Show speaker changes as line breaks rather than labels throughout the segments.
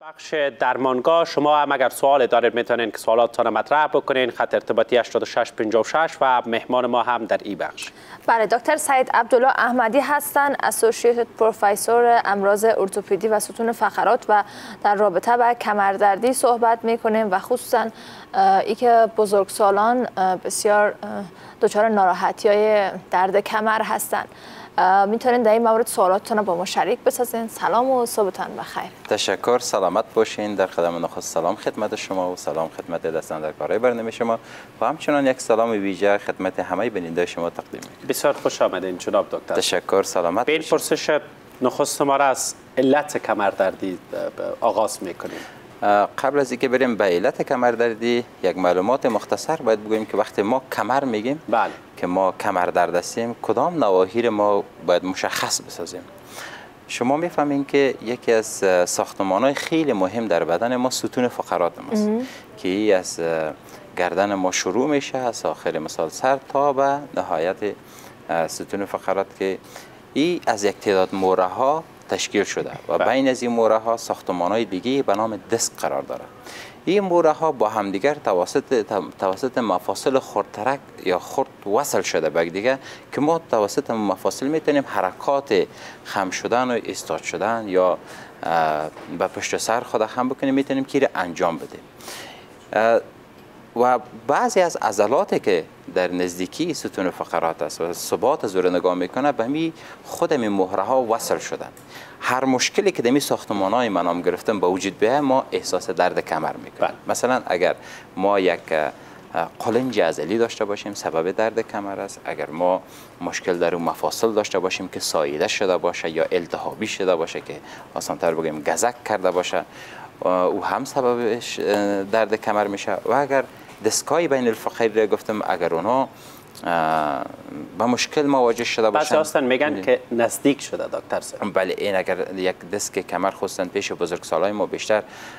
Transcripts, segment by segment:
بخش درمانگاه شما هم اگر سوال دارید میتونین که سوالاتتان مطرح بکنین. خط ارتباطی 8656 و مهمان ما هم در این بخش.
بله، دکتر سعید عبدالله احمدی هستند، اسوسییتد پروفسور امراض ارتوپدی و ستون فقرات و در رابطه با کمردردی صحبت میکنیم و خصوصا ای که بزرگسالان بسیار دچار ناراحتی‌های درد کمر هستند. میتونین در این مورد سوالاتتون با ما شریک بسازین. سلام و صبحتان بخیر.
تشکر، سلامت باشین. در قدم نخست سلام خدمت شما و سلام خدمت دستاندرکارای برنامه شما و همچنان یک سلام ویژه خدمت همه بیننده شما تقدیم میکنم.
بسیار خوش آمدین جناب دکتر.
تشکر، سلامت
باشین. پرسش نخست ما را از علت کمردردی آغاز میکنیم.
قبل از اینکه بریم به علت کمردردی یک معلومات مختصر باید بگوییم که وقتی ما کمر میگیم
بله.
که ما کمردرد هستیم کدام نواحی ما باید مشخص بسازیم. شما میفهمین که یکی از ساختمان‌های خیلی مهم در بدن ما ستون فقرات ماست که از گردن ما شروع میشه از آخر مثال سر تا به نهایت ستون فقرات که این از یک تعداد موره ها تشکیل شده و بین از این موره ها ساختمان‌های دیگه به نام دسک قرار داره. این موره ها با همدیگر توسط مفاصل خردترک یا خرد وصل شده به دیگه که ما توسط مفاصل میتونیم حرکات خم شدن و ایستاد شدن یا به پشت سر خود خم بکنیم، میتونیم که انجام بدیم. و بعضی از عضلاتی که در نزدیکی ستون فقرات است و ثبات زور نگاه میکنه به می خود این مهره ها وصل شدن. هر مشکلی که در این ساختمان‌های من نام گرفتم با وجود بیاید ما احساس درد کمر میکنیم. مثلا اگر ما یک قلنج عضلی داشته باشیم سبب درد کمر است. اگر ما مشکل در اون مفاصل داشته باشیم که ساییده شده باشه یا التهابی شده باشه که آسان‌تر بگیم گزک کرده باشه او هم سببش درد کمر میشه. و اگر دسکای بین الفقرات گفتم اگر اونها با مشکل مواجه شده باشن،
بعضی هستن میگن که نزدیک شده دکتر صاحب.
بله، این اگر یک دسک کمر خصوصا پیش بزرگسالای ما بیشتر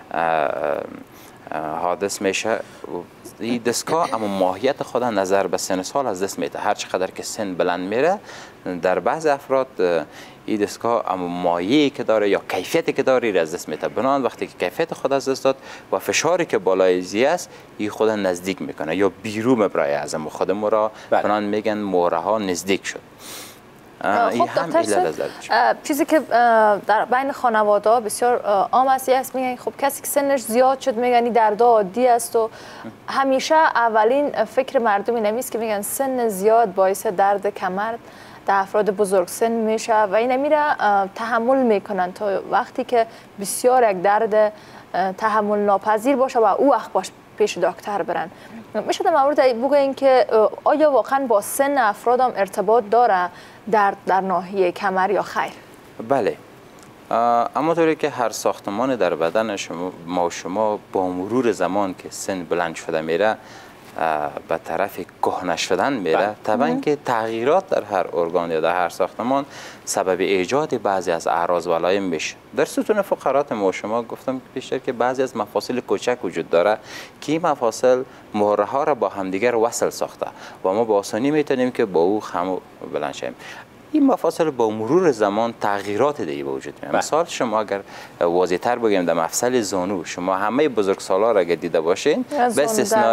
حادث میشه. این دسکا اما ماهیت خود نظر به سن سال از دست میده. هر چقدر که سن بلند میره در بعض افراد این دسکا اما مایه‌ای که داره یا کیفیتی که داره از دست میده. بنابراین وقتی که کیفیت خود از دست داد و فشاری که بالای زی است این خود نزدیک میکنه یا بیرون مبرای از خود ما را بنابراین میگن موره ها نزدیک شد.
خب دکتر، چیزی که در بین خانواده ها بسیار عام است میگن خب کسی که سنش زیاد شد میگن درد عادی است و همیشه اولین فکر مردم این است که میگن سن زیاد باعث درد کمر در افراد بزرگ سن میشه و این میره تحمل میکنن تا وقتی که بسیار یک درد تحمل ناپذیر باشه و او وقت باش پیش دکتر برن. میشه در مورد بگویین که آیا واقعا با سن افراد هم ارتباط داره درد در ناحیه کمر یا خیر؟
بله، اما طوری که هر ساختمان در بدن شما با مرور زمان که سن بلند شده میره به طرف کهنه شدن میره، طبعا که تغییرات در هر ارگان یا در هر ساختمان سبب ایجاد بعضی از اعراض و علائم میشه. در ستون فقرات ما شما گفتم بیشتر که بعضی از مفاصل کوچک وجود داره که این مفاصل مهره ها را با همدیگر وصل ساخته و ما با آسانی میتونیم که با او خم بلند شیم. این مفاصل با مرور زمان تغییرات دیگه به وجود میاد. مثال شما اگر واضح‌تر بگیم در مفصل زانو شما همه بزرگسالا را اگر دیده باشین به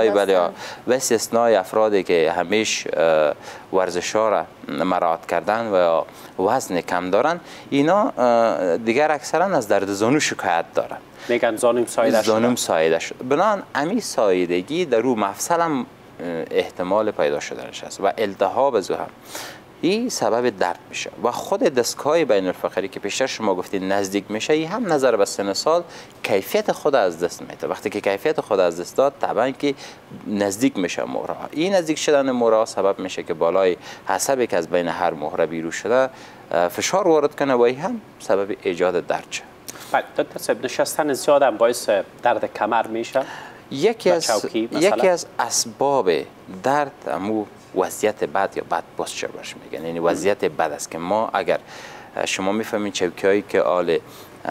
استثنای افرادی که همیشه ورزش‌ها را مراعات کردن و وزن کم دارن اینا دیگر اکثرا از درد زانو شکایت دارن.
میگن زانوم ساییده شد.
بنان امی ساییدگی در رو مفصل هم احتمال پیدا شدنش است و التهاب زو هم این سبب درد میشه. و خود دسکای بین الفقری که پیشتر شما گفتید نزدیک میشه این هم نظر به سن سال کیفیت خود از دست میده. وقتی که کیفیت خود از دست داد طبعا که نزدیک میشه مهره. این نزدیک شدن مهره سبب میشه که بالای عصبی که از بین هر مهره بیرون شده فشار وارد کنه و این هم سبب ایجاد درد شه.
بله دکتر صاحب، نشستن زیاد هم باعث درد کمر میشه؟
یکی از اسباب درد همو وضعیت بد یا بد پوسچر باش میگن، یعنی وضعیت بد است که ما اگر شما میفهمین چوکیایی که آل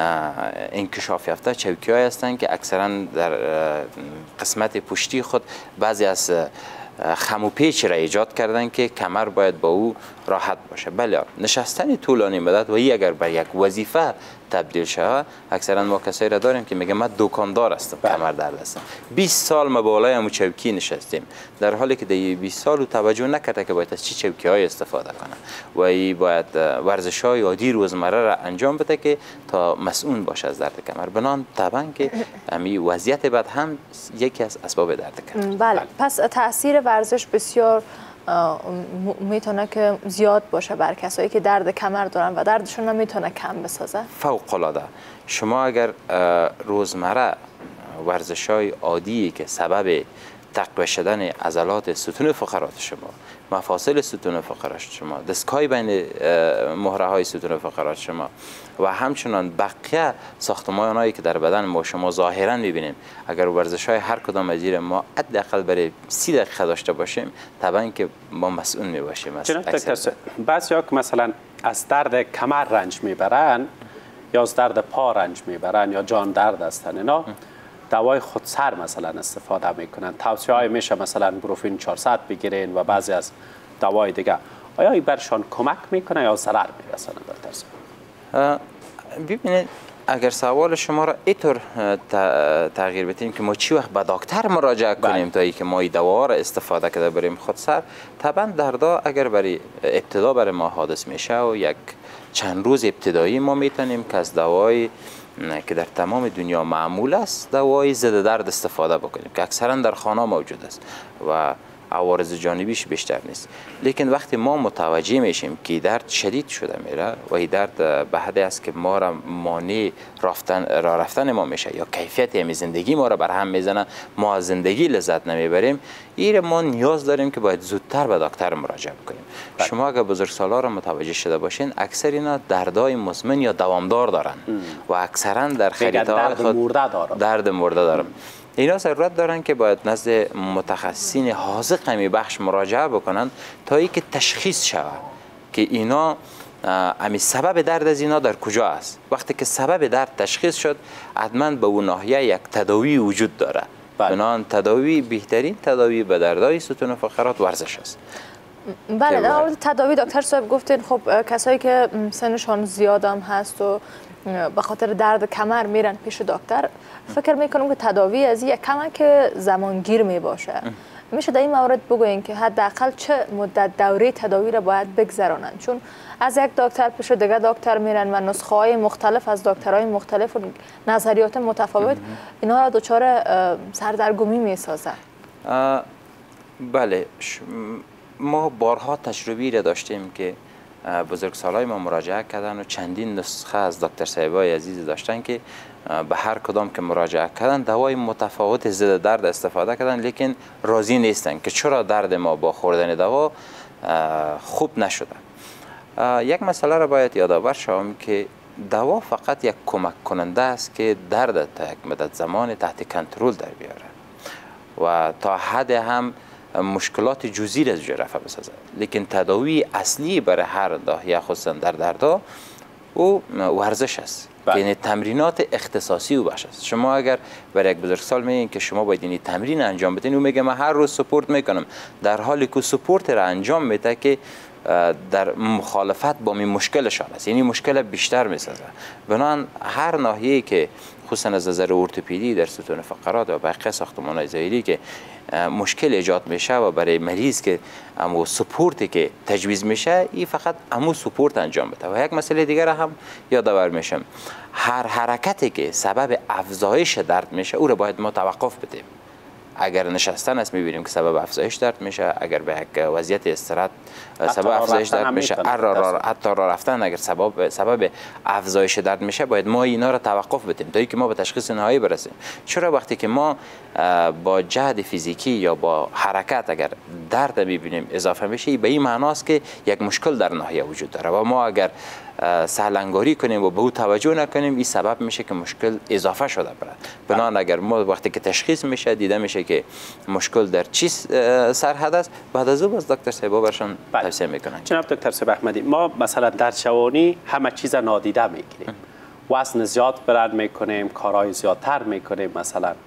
انکشاف یافته چوکیایی هستند که اکثرا در قسمت پشتی خود بعضی از خم و پیچ را ایجاد کردن که کمر باید با او راحت باشه. بله، نشستن طولانی مدت و این اگر به یک وظیفه تبدیل شود، اکثرا ما کسایی را داریم که میگه من دکاندار هستم، کمر درد هستم، 20 سال ما بالای همون چوکی نشستیم، در حالی که در 20 سال او توجه نکرده که باید از چه چوکی های استفاده کنه و این باید ورزش های عادی روزمره را انجام بده که تا مسئول باشه از درد کمر. بنان طبعا که امی وضعیت بعد هم یکی از اسباب درد کمر.
بله، پس تاثیر ورزش بسیار میتونه که زیاد باشه بر کسایی که درد کمر دارن و دردشون نمیتونه کم بسازه.
فوق العاده. شما اگر روزمره ورزش‌های عادی که سبب تقویت شدن عضلات ستون فقرات شما، مفاصل ستون فقرات شما، دستگاه بین مهره‌های ستون فقرات شما و همچنان بقیه ساختمان‌هایی که در بدن ما شما ظاهراً می‌بینیم، اگر ورزش‌های هر کدام از ما حداقل برای 30 دقیقه داشته باشیم، طبعاً که ما مسئول می‌باشیم.
جناب دکتر، بعضیا که مثلا از درد کمر رنج میبرن یا از درد پا رنج میبرن یا جان درد هستن، اینا دوای خودسر مثلا استفاده میکنن. توصیه های میشه مثلا بروفین 400 بگیرین و بعضی از دوای دیگه. آیا این برشان کمک میکنه یا ضرر میرسونه دکتر؟
ببینید، اگر سوال شما را اینطور تغییر بدیم که ما چی وقت به دکتر مراجعه کنیم تا اینکه ما این دوا را استفاده کرده بریم خودسر، طبعا دردا اگر برای ابتدا برای ما حادث میشه و یک چند روز ابتدایی ما میتونیم که از دوای که در تمام دنیا معمول است، دوای ضد درد استفاده بکنیم که اکثرا در خانه موجود است و عوارض جانبیش بیشتر نیست. لیکن وقتی ما متوجه میشیم که درد شدید شده میره و این درد به حدی است که ما را مانع رفتن ما میشه یا کیفیت همین زندگی ما را بر هم میزنه، ما از زندگی لذت نمیبریم، این ما نیاز داریم که باید زودتر به دکتر مراجعه کنیم. شما اگر بزرگسالا را متوجه شده باشین، اکثر اینا دردهای مزمن یا دوامدار دارن و اکثرا در خریدهای خود درد مرده دارن. اینا ضرورت دارن که باید نزد متخصصین حاذق همی بخش مراجعه بکنن تا اینکه تشخیص شود که اینا امی سبب درد از اینا در کجا است. وقتی که سبب درد تشخیص شد، حتما به اون ناحیه یک تداوی وجود داره. بنابراین تداوی، بهترین تداوی به دردهای ستون فقرات ورزش است.
بله، در مورد تداوی دکتر صاحب گفتین خب کسایی که سنشان زیاد هم هست و به خاطر درد کمر میرن پیش دکتر، فکر میکنم که تداوی از یک کمک که زمانگیر می باشه. میشه در این مورد بگوین که حداقل چه مدت دوره تداوی را باید بگذرانن؟ چون از یک دکتر پیش دیگه دکتر میرن و نسخه های مختلف از دکترهای مختلف و نظریات متفاوت اینا را دچار سردرگمی میسازه.
بله، ما بارها تجربی را داشتیم که بزرگسالای ما مراجعه کردن و چندین نسخه از دکتر صاحبای عزیز داشتن که به هر کدام که مراجعه کردن دوای متفاوت ضد درد استفاده کردن، لیکن راضی نیستن که چرا درد ما با خوردن دوا خوب نشده. یک مسئله را باید یادآور شوم که دوا فقط یک کمک کننده است که درد تا یک مدت زمان تحت کنترل در بیاره و تا حد هم مشکلات جزئی را از جا رفع بسازد. لیکن تداوی اصلی برای هر ناحیه خصوصا در دردها او ورزش است، یعنی تمرینات اختصاصی او باشه. شما اگر برای یک بزرگسال میگین که شما باید این تمرین انجام بدین، او میگه من هر روز سپورت میکنم، در حالی که سپورت را انجام میده که در مخالفت با این مشکلشان است، یعنی مشکل بیشتر میسازه. بنابراین هر ناحیه‌ای که خصوصا از نظر ارتوپدی در ستون فقرات و بقیه ساختمان‌های ظاهری که مشکل ایجاد میشه و برای مریض که امو سپورتی که تجویز میشه، این فقط امو سپورت انجام بده. و یک مسئله دیگر هم یادآور میشم، هر حرکتی که سبب افزایش درد میشه او را باید ما توقف بدیم. اگر نشستن است میبینیم که سبب افزایش درد میشه، اگر به یک وضعیت استراحت سبب افزایش درد میشه، حتی راه رفتن اگر سبب افزایش درد میشه، باید ما اینا را توقف بدیم تا اینکه ما به تشخیص نهایی برسیم. چرا وقتی که ما با جهد فیزیکی یا با حرکت اگر درد میبینیم اضافه میشه، به این معناست که یک مشکل در ناحیه وجود داره و ما اگر سهلنگاری کنیم و به او توجه نکنیم، این سبب میشه که مشکل اضافه شده بره. بنابراین اگر ما وقتی که تشخیص میشه دیده میشه که مشکل در چی سرحد است، بعد از او باز دکتر صاحبا برشان توصیه میکنن.
جناب دکتر صاحب احمدی، ما مثلا در جوانی همه چیز نادیده میگیریم، وزن زیاد بلند میکنیم، کارهای زیادتر میکنیم، مثلا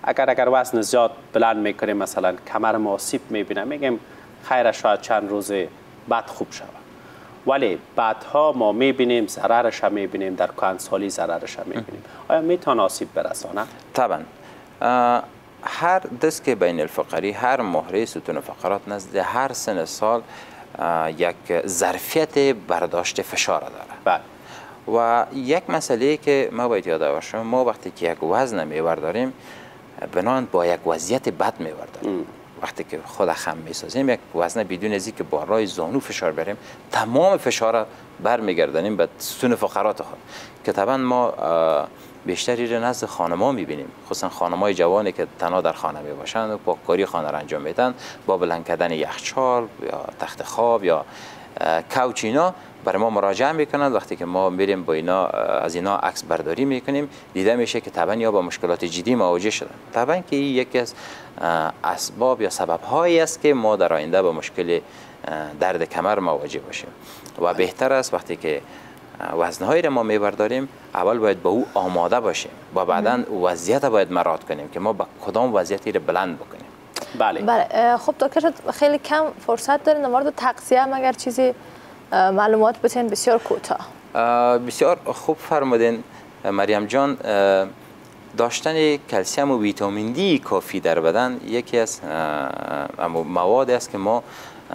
اگر وزن زیاد بلند میکنیم مثلا کمر ما آسیب میبینه میگیم خیر شاید چند روز بعد خوب شود، ولی بعدها ما میبینیم ضررش هم میبینیم، در کهنسالی ضررش هم میبینیم. آیا میتونه آسیب برسانه؟
طبعا هر دسک بین الفقری، هر مهره ستون فقرات نزد هر سن سال یک ظرفیت برداشت فشار داره.
بله.
و یک مسئله که ما باید یاد باشیم، ما وقتی که یک وزن میبرداریم بنان با یک وضعیت بد میبرداریم. وقتی که خود خم میسازیم یک وزن بدون از اینکه با رای زانو فشار بریم، تمام فشار را برمیگردانیم به ستون فقرات خود که طبعا ما بیشتری را نزد خانم‌ها میبینیم، خصوصا خانم‌های جوانی که تنها در خانه میباشند و پاککاری خانه را انجام میدن، با بلند کردن یخچال یا تخت خواب یا کوچ اینا برای ما مراجعه میکنند. وقتی که ما میریم با اینا از اینا عکس برداری میکنیم، دیده میشه که طبعا یا با مشکلات جدی مواجه شدن. طبعا که یکی از اسباب یا سبب‌هایی است که ما در آینده با مشکل درد کمر مواجه باشیم و بهتر است وقتی که وزنهایی را ما میبرداریم اول باید با او آماده باشیم و بعدا وضعیت باید مراعات کنیم که ما با کدام وضعیتی را بلند بکنیم.
بله. خب دکتر خیلی کم فرصت داریم در مورد تغذیه هم اگر چیزی معلومات بتین بسیار کوتاه.
بسیار خوب فرمودین مریم جان. داشتن کلسیم و ویتامین دی کافی در بدن یکی از مواد است که ما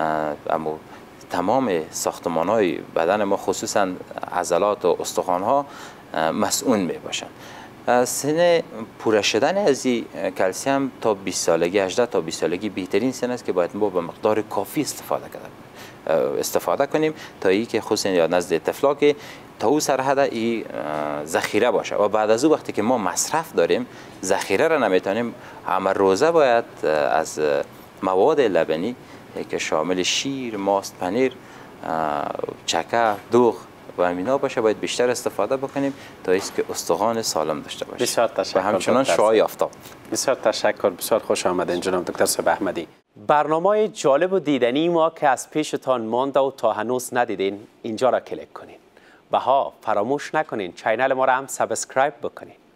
تمام ساختمان‌های بدن ما خصوصا عضلات و استخوان‌ها مسئول می باشند. سن پوره شدن از این کلسیم تا 20 سالگی 18 تا 20 سالگی بهترین سن است که باید ما به مقدار کافی استفاده کنیم تا ای که خصوصا یا نزد طفلا که تا او سرحد ای ذخیره باشه و بعد از او وقتی که ما مصرف داریم ذخیره را نمیتونیم. همه روزه باید از مواد لبنی که شامل شیر، ماست، پنیر، چکه، دوغ و امینا باشه باید بیشتر استفاده بکنیم تا ایست که استخوان سالم داشته باشیم.
بسیار تشکر.
و همچنان شعاع آفتاب.
بسیار تشکر. بسیار خوش آمدین جناب دکتر صبح احمدی. برنامه جالب و دیدنی ما که از پیشتان مانده و تا هنوز ندیدین اینجا را کلیک کنین. فراموش نکنین چینل ما را هم سابسکرایب بکنین.